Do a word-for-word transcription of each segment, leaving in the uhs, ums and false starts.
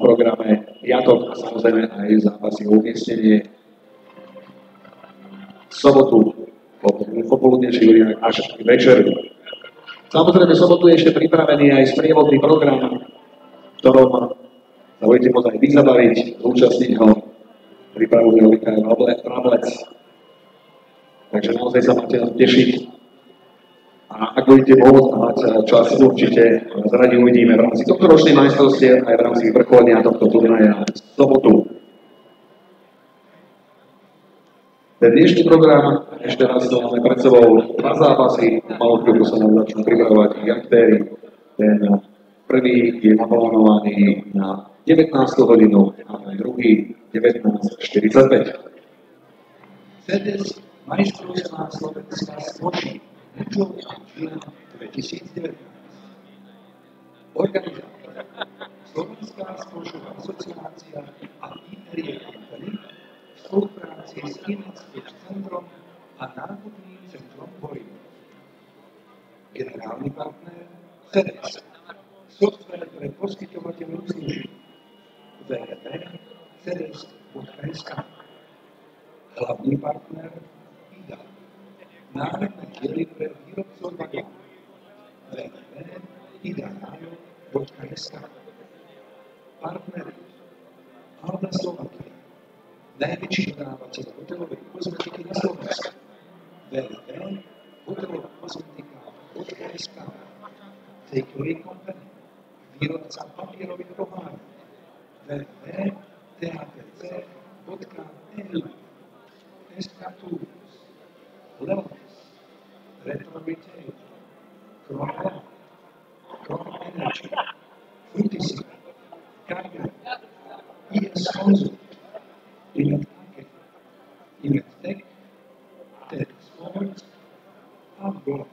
programe piatok a samozrejme aj zápasy o umiestnenie. V sobotu po popoludnejších hodinách až k večeru. Samozrejme, v sobotu je ešte pripravený aj sprievodný program, v ktorom sa budete môcť aj vy zabaviť, zúčastniť ho, pripravuje ho Mikael Rablec. Takže naozaj sa máte na to tešiť. A ak budete môcť mať čas, určite radi uvidíme v rámci tohto ročnej majstrovstiev aj v rámci vrcholenia tohto turnaja v sobotu. Ten dnešný program, ešte raz máme pred sebou dva zápasy, malú chvíľku sa nám začnú pripravovať ich aktéri. Ten prvý je naplánovaný na devätnástu hodinu a ten druhý devätnásť štyridsaťpäť. Fedes majstrovstvá Slovenska skočí mužov a žien dvetisícdevätnásť. Organizátor Slovenská skočová asociácia a Interie Company v spolupráci s Ineckým centrom a nákupným centrom Bory. Generálny partner Fedes, software pre poskytovateľov služieb w w w bodka fedes bodka es ká. Hlavný partner í dé á, národné diely pre výrobcov vagónov w w w bodka ideajo bodka es ká. Partneri Alda Slovakia, najväčší dodávateľ hotelovej kozmetiky na Slovensku w w w bodka hotelová kozmetika bodka es ká. Takeaway Company, výrobca papierových pohárov w w w bodka té há pé cé bodka é ú. es ká Tours, Leonis, Retro Retail, Kroll, Kroll Energy, Frutisy, Cargo, í es Consult, Imet Market, Imet Tech, Tech Sports a Go.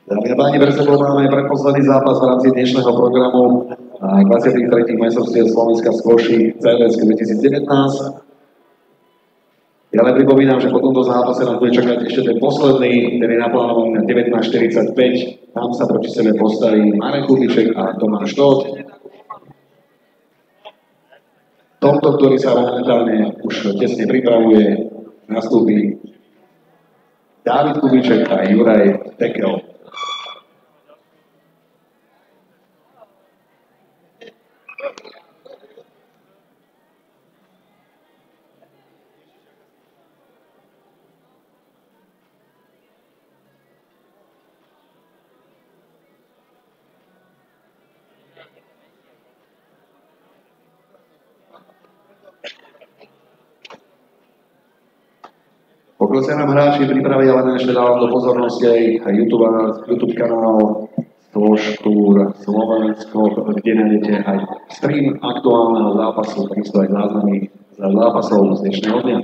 Dámy a páni, pred sebou máme predposledný zápas v rámci dnešného programu dvadsiatych tretích majstrovstiev Slovenska z Koší cé vé es dvetisícdevätnásť. Ja len pripomínam, že po tomto zápase nás bude čakať ešte ten posledný, ktorý je naplánovaný na devätnásť štyridsaťpäť. Tam sa proti sebe postaví Marek Kubiček a Tomáš Tóth. Tomto, ktorý sa momentálne už tesne pripravuje, nastúpi Dávid Kubiček a Juraj Tekel. Pokiaľ sa nám hráči pripravia, len ešte dávam do pozornosti aj YouTube, YouTube kanál Stôžtúr Slovensko, kde nájdete aj stream aktuálneho zápasu, takisto aj záznamy za zápasov z dnešného dňa.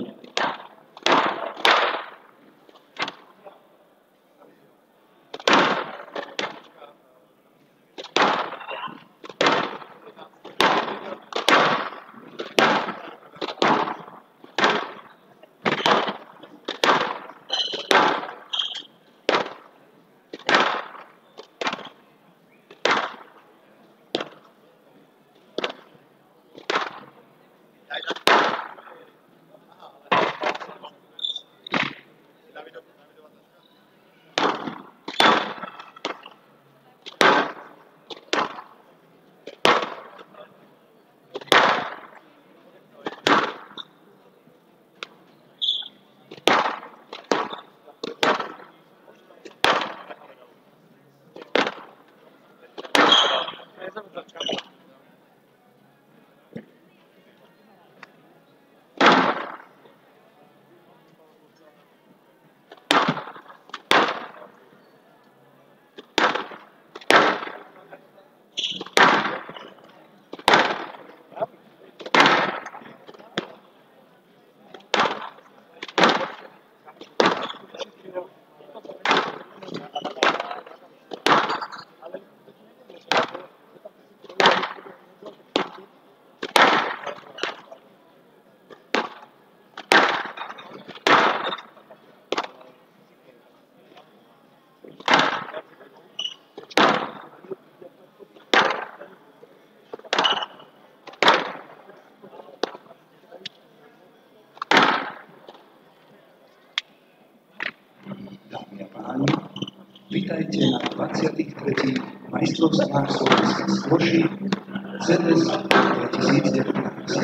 Vítajte na dvadsiatych tretích majstrovstvách Slovenska z Koší cé vé es dvetisícdevätnásť.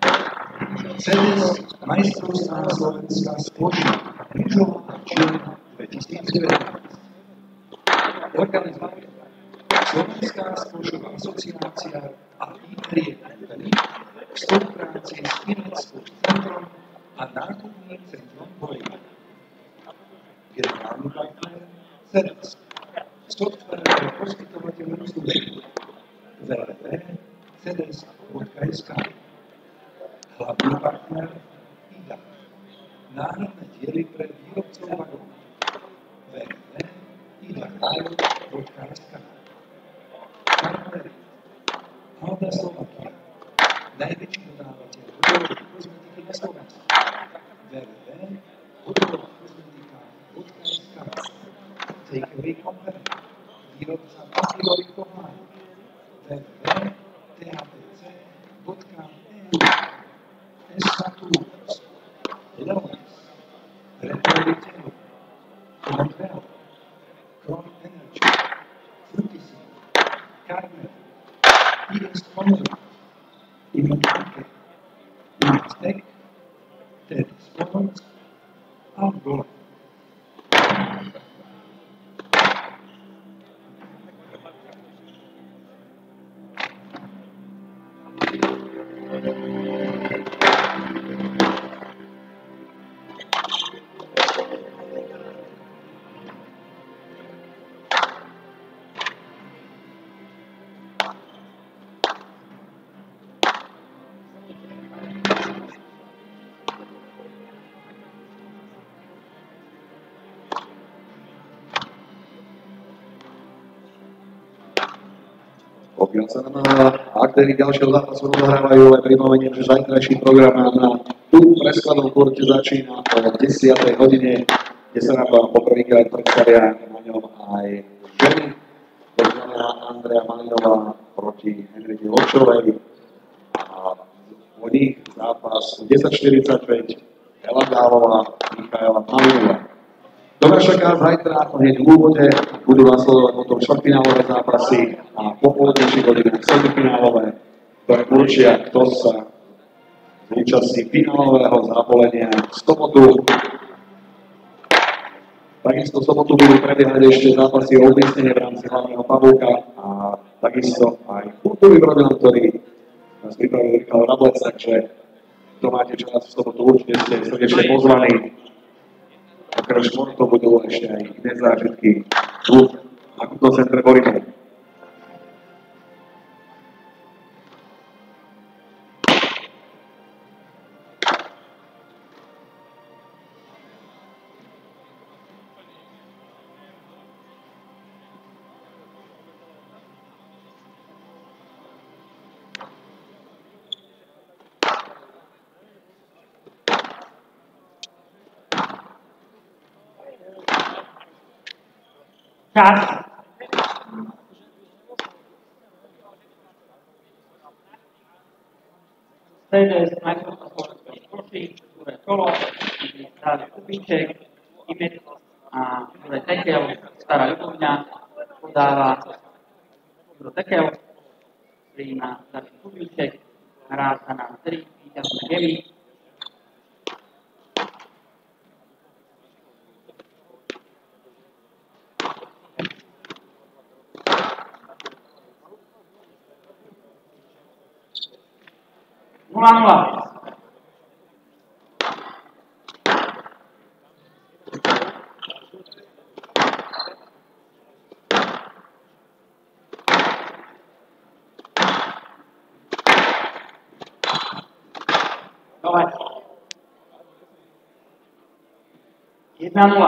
cé vé es majstrovstvá Slovenska z Koší Rýžová Čierna dvetisícdevätnásť. Organizuje Slovenská spoločná asociácia a í er v spolupráci s Ineckým centrom a nákupným centrom Bojí. Generálny partner cé vé es, software pre poskytovateľov služieb w w w bodka cé dé es bodka es ká. Hlavný partner í dé á, náhradné diely pre výrobcov vagónov w w w bodka í dé á bodka es ká. Partner Alda Slovakia, najväčší dodávateľ hotelovej kozmetiky na Slovensku w w w bodka hotelová bodka es ká. Takeaway Company, výrobca papírových pohľadov w w w bodka té há pé cé bodka é ú. es ká Tools, Leonis, Retro Retail, Montreal, Chrome Energy, Frutisy, Carmel, í es Online, Image Market, Image Tech, té dé Sports a Golf. Pokiaľ sa nám aktéri ďalšieho zápasu rozohrávajú, aj pripomeniem, že zajtrajší program nám na tu preskladom kurte začína o desiatej hodine, kde sa nám poprvýkrát predstavia na ňom aj ženy. To znamená Andrea Malinová proti Henrike Ločovej a u nich zápas desať štyridsaťpäť Ela Gálová, Michaela Malinová. To nás čaká zajtra hneď v úvode, budú nasledovať potom štvrtfinálové zápasy a popoludnejších hodinách semifinálové, ktoré určia, kto sa zúčastní finálového zápolenia v sobotu. Takisto v sobotu budú prebiehať ešte zápasy o umiestnenie v rámci hlavného pavúka a takisto aj kultúrny program, ktorý nás pripravil Richard Rablec, takže kto máte čas v sobotu, určite ste srdečne pozvaní. Okrem športov budú ešte aj iné zážitky tu v akutnom centre Borinov. Čas. Streduje sa majstrovstvá Slovenskej športy, druhé kolo, Dávid Kubíček, Imet a Juraj Tekel, Stará Ľubovňa, podáva Juro Tekel, prijíma Dávid Kubíček, hrá sa na tri víťazné gemy. nula nula. Dole. jedna nula.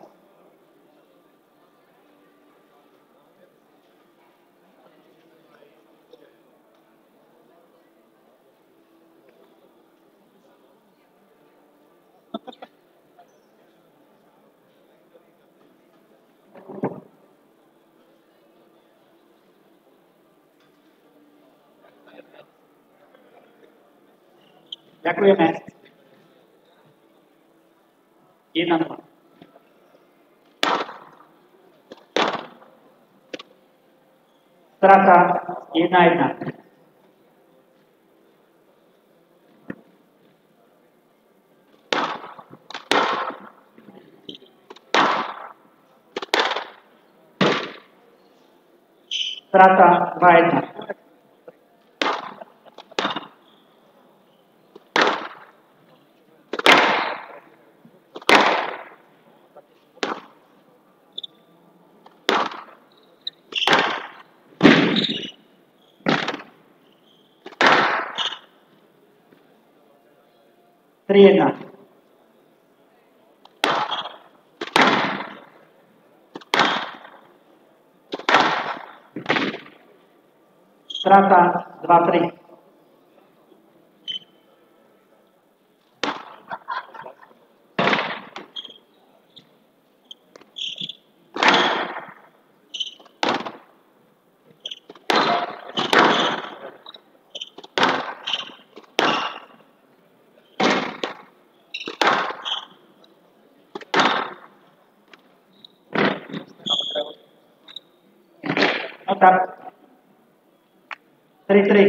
Ďakujeme. jedna nula. Strata jedna jedna. Strata dva jedna. tri jedna. Strata dva tri. No tak. tri tri.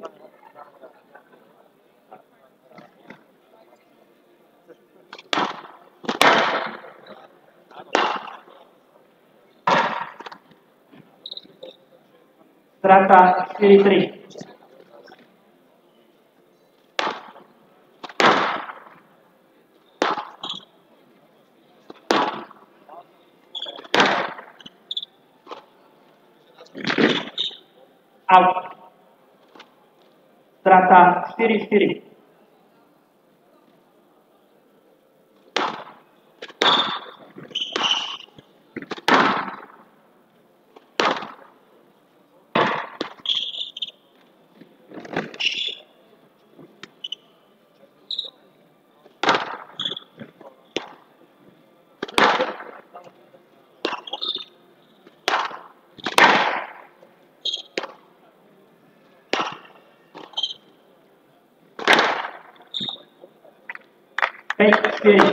Strata štyri tri. Out. Strata štyri štyri. päť štyri.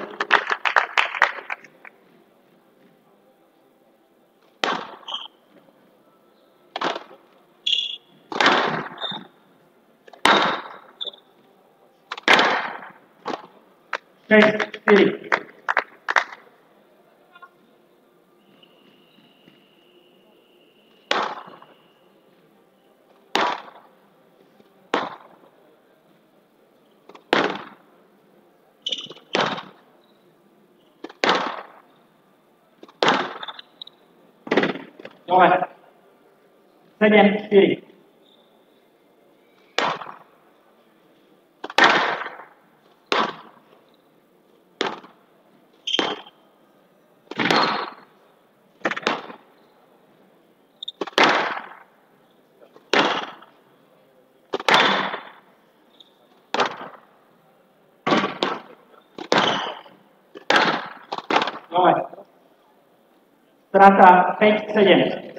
šesť štyri. Dole. sedem štyri. Dole. Strata päť sedem.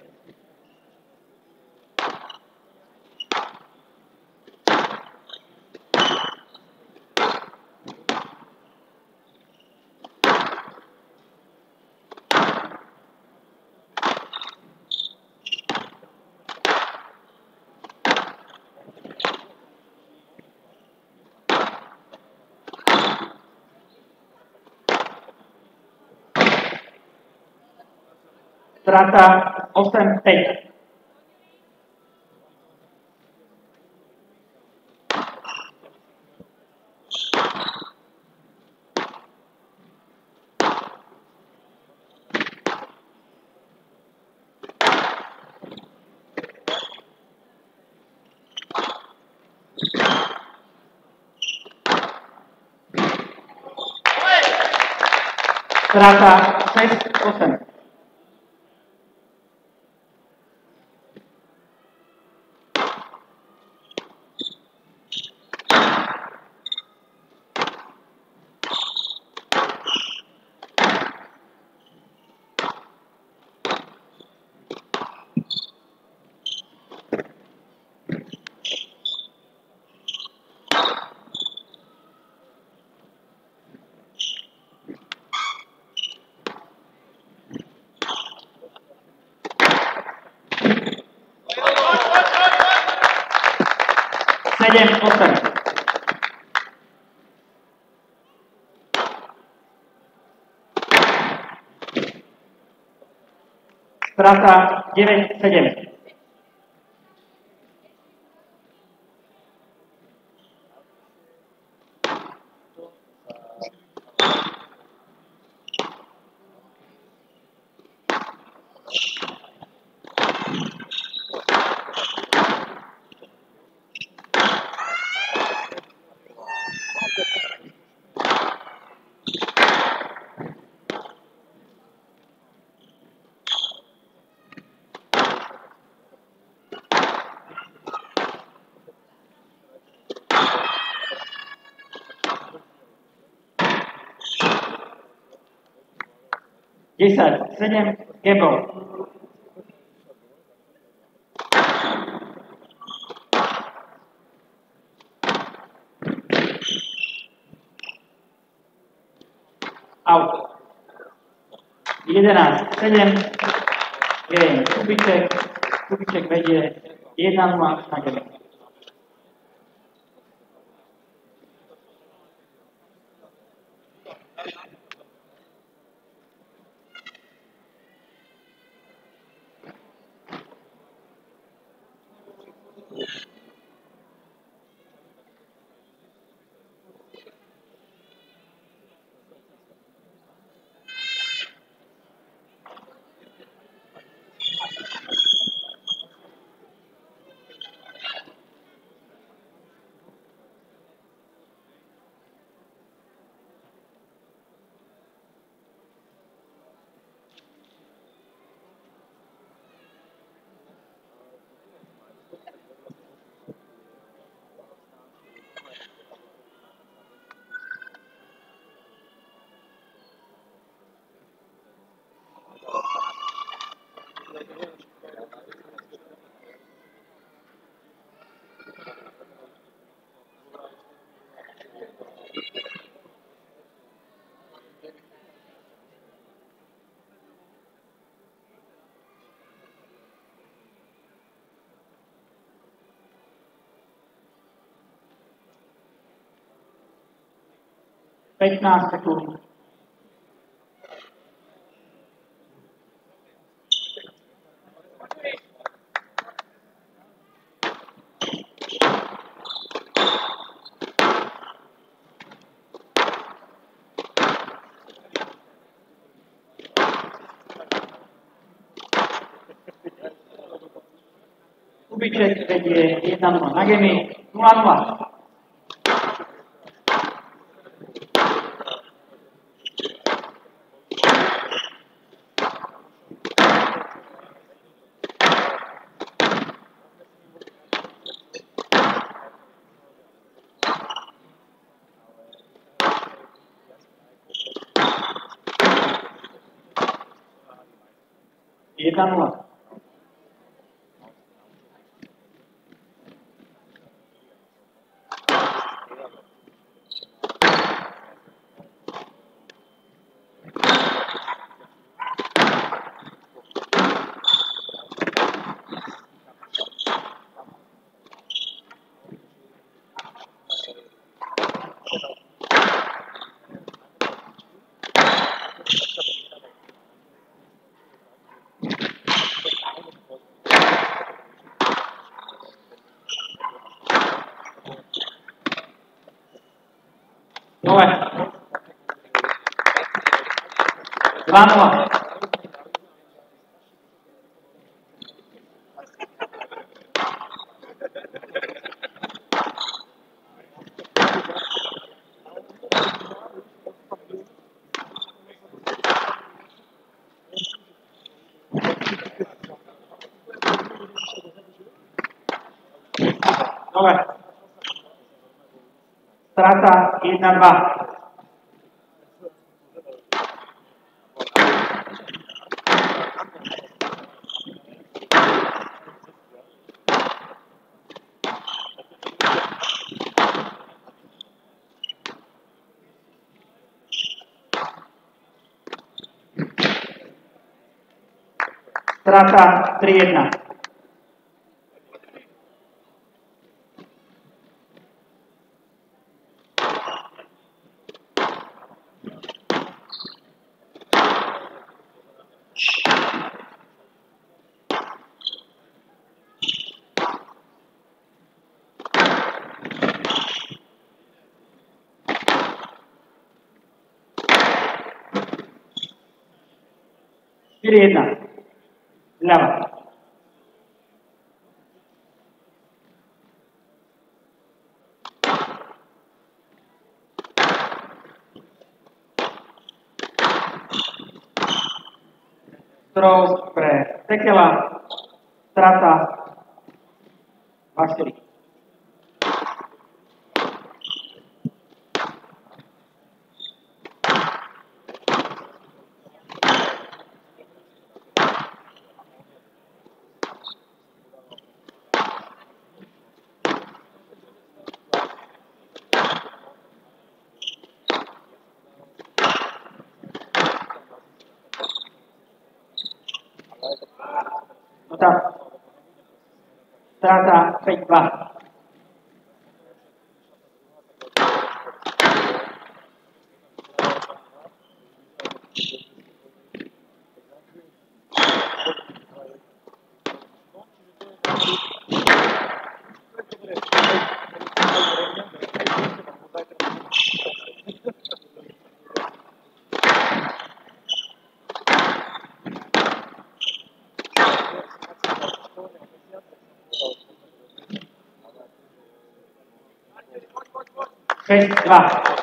Strata osem päť. Strata šesť osem. sedem osem. Strata deväť sedem. desať sedem. Gebel. Out. jedenásť sedem. Game. Kubiček. Kubiček vedie jedna nula na Gebel. pätnásť sekúnd. Kubíček vedie jedna nula na gemy, nula nula. jedna nula. Nové. dva nula. Nové. Strata jedna dva. Strata tri jedna. štyri jedna. Ľava. Strov pre Tekela. Strata dva štyri. No tak. Strata päť dva. šesť dva.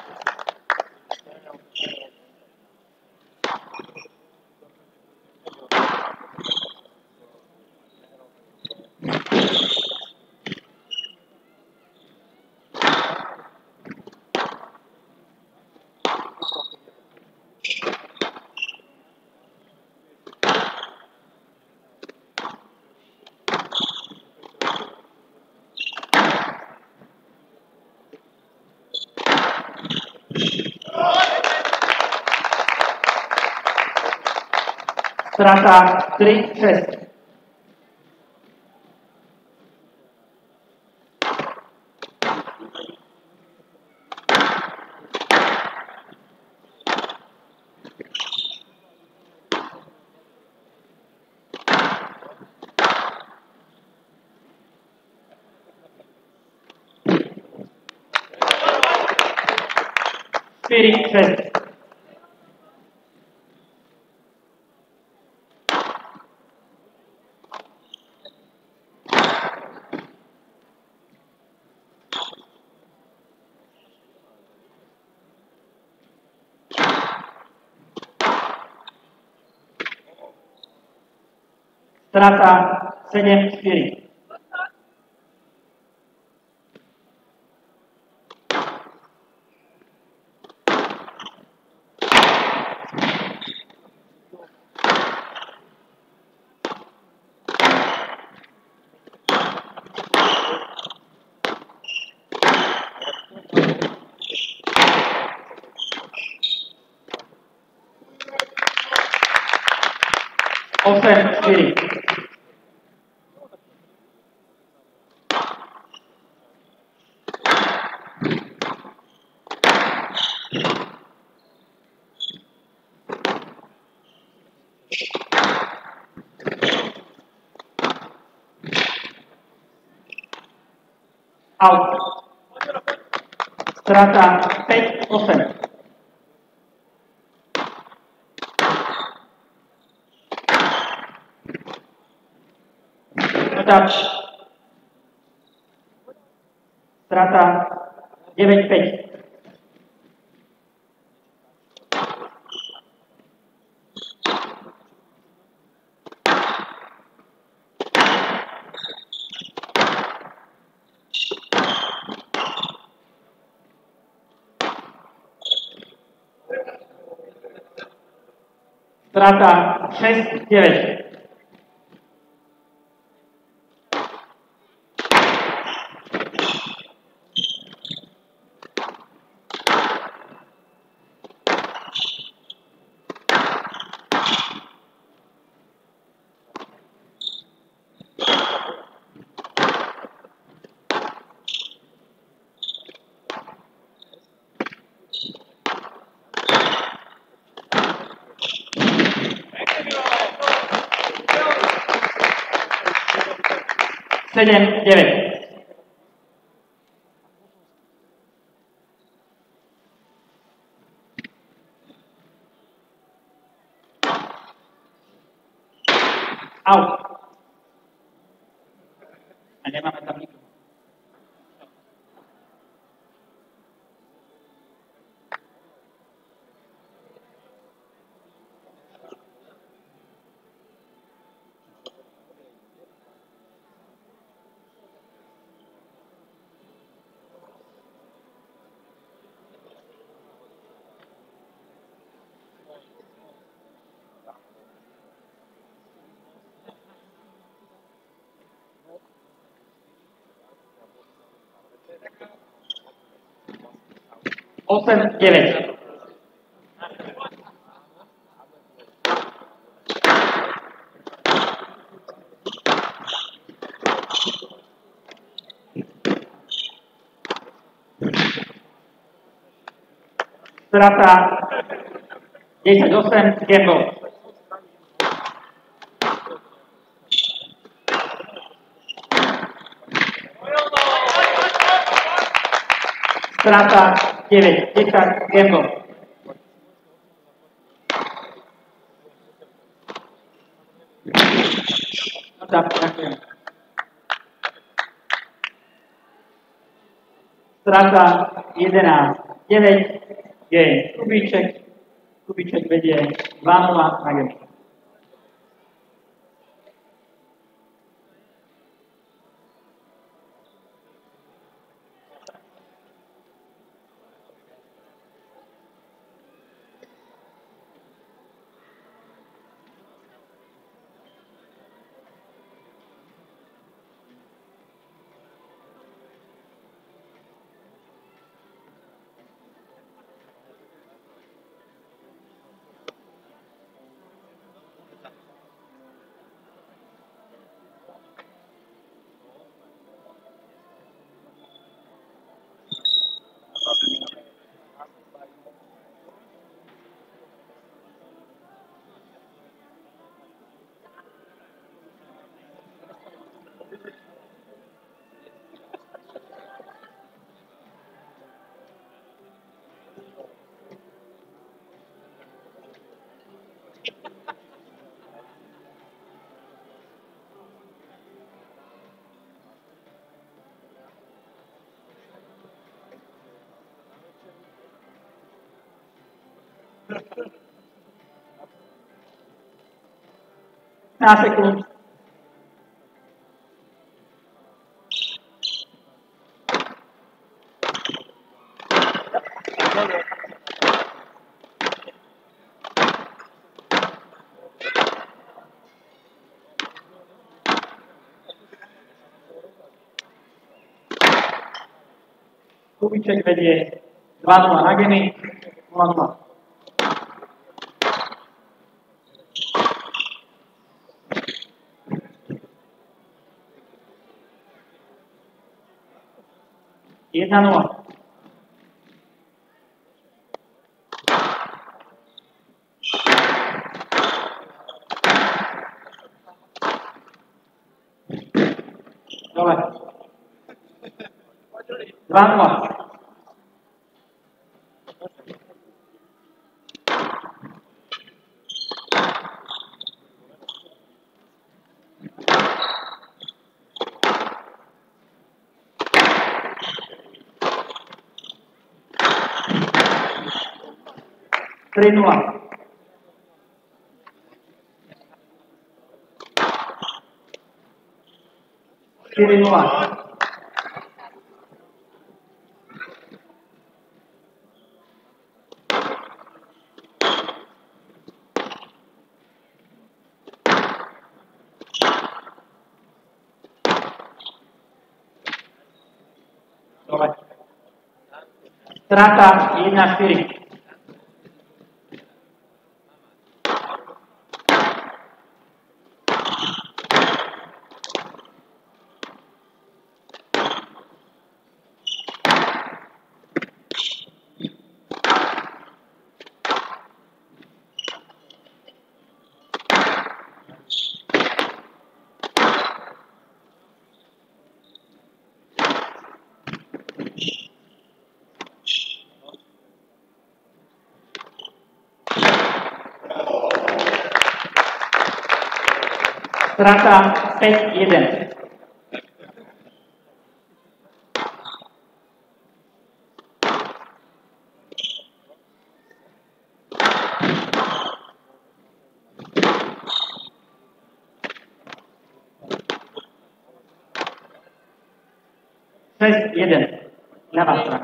Strata tri šesť. štyri šesť. Strata sedem štyri. osem štyri. Out. Strata päť osem. Touch. Strata deväť päť. Strata šesť deväť. sedem deväť. Out. A nemáme tam nikoho. osem deväť. Strata desať osem, gamble. Strata deväť desať, gamble. Ďakujem. Strata jedenásť deväť, game. Kubíček, Kubíček vedie dva nula na game. Na sekund. Kubíček vedie dva nula na geny, nula nula. jedna nula. Dole. dva nula. tri nula. štyri nula. Dole. Strata jedna štyri. Strata päť jeden. šesť jeden. Ľavá strana.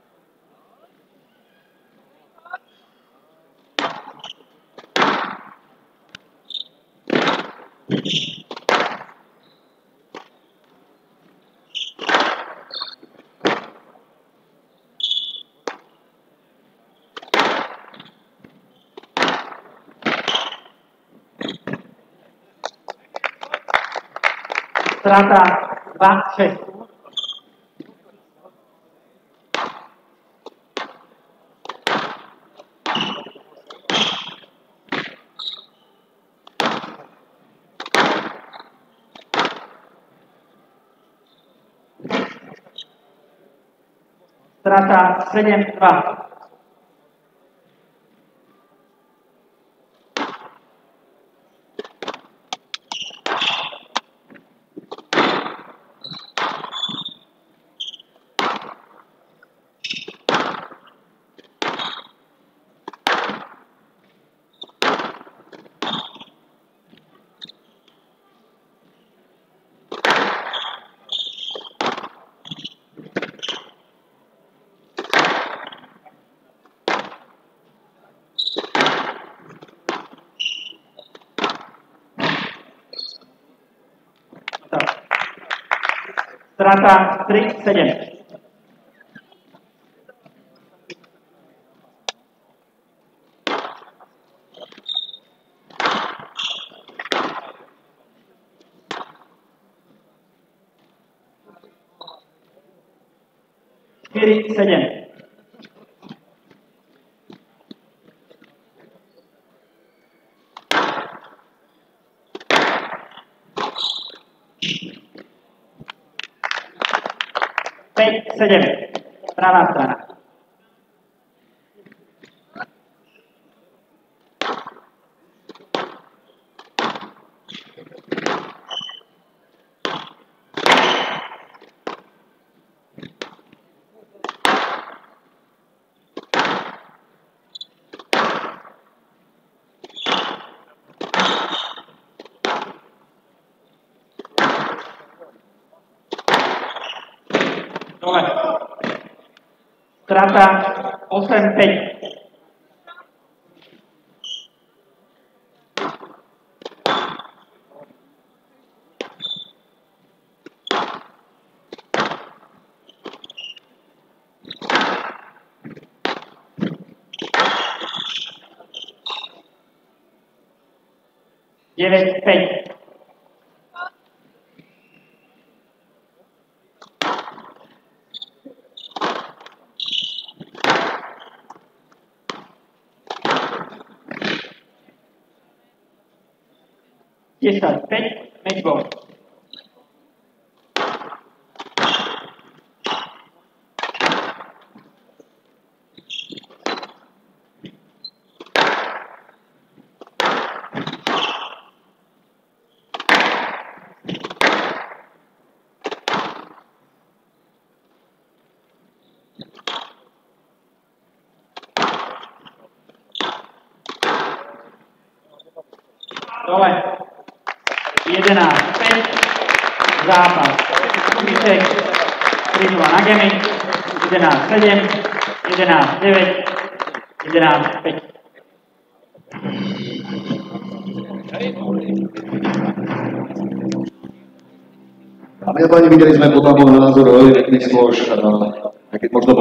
Strata dva šesť. Strata sedem dva. Strata tri sedem. štyri sedem. päť sedem. Pravá strana. Dole. Strata osem päť. deväť päť. desať päť, matchball. Dole. jedenásť päť. Zápas. Kubíček. tri nula na gemy. jedenásť sedem. jedenásť deväť. jedenásť päť. Dámy a páni, videli sme podľa môjho názoru veľmi pekný skôš, aj keď možno